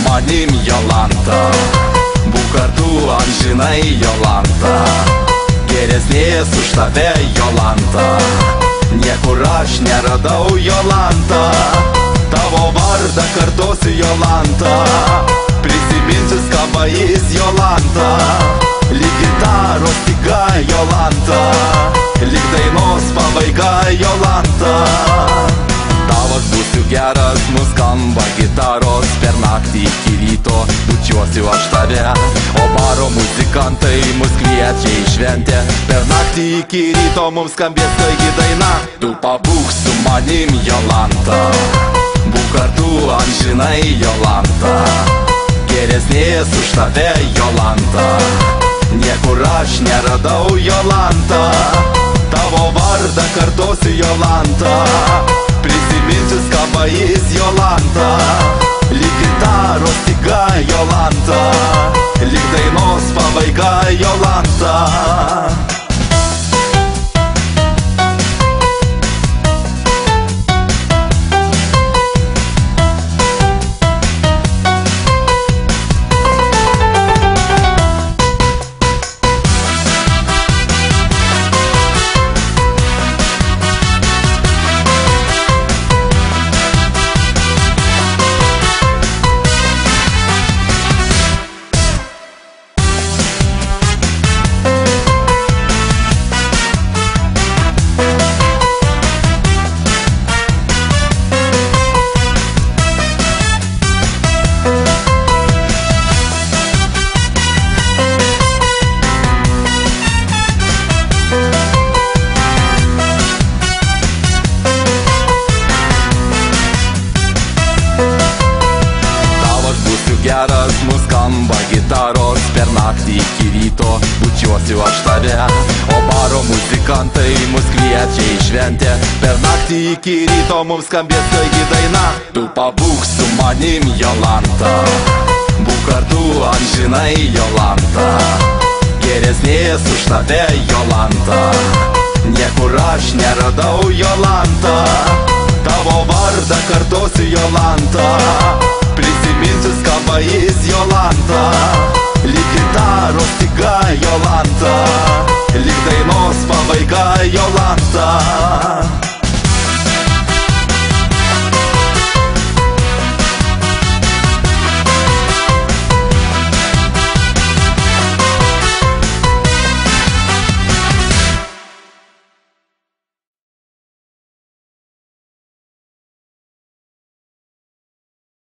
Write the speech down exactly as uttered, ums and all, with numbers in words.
manim, Jolanta. Būk kartu amžinai, Jolanta. Geresnės už tave, Jolanta. Niekur aš neradau, Jolanta. Tavo vardą kartosiu, Jolanta. Prisiminsiu skambais, Jolanta. Lyg gitaros styga, Jolanta. Lyg dainos pabaiga, Jolanta. Tau aš būsiu geras, nuskamba gitaros. Per naktį iki ryto bučiuosiu aš tave. O baro muzikantai mus kviečia į šventę. Per naktį iki ryto mums skambės taigi daina. Tu pabūk su manim, Jolanta. Būk kartu amžinai, Jolanta. Geresnės už tave, Jolanta. Niekur aš neradau, Jolanta. Tavo vardą kartosiu, Jolanta. Prisiminsiu skambais, Jolanta. Lyg gitaros styga, Jolanta. Lyg dainos pabaiga, Jolanta. Geras, nuskamba gitaros. Per naktį iki ryto bučiuosiu aš tave. O baro muzikantai mus kviečia į šventę. Per naktį iki ryto mums skambės taigi daina. Tu pabūk su manim, Jolanta. Būk kartu amžinai, Jolanta. Geresnės už tave, Jolanta. Niekur aš neradau, Jolanta. Tavo vardą kartosiu, Jolanta. Prisiminsiu skambais, Jolanta. Lyg gitaros styga, Jolanta. Lyg dainos pabaiga, Jolanta.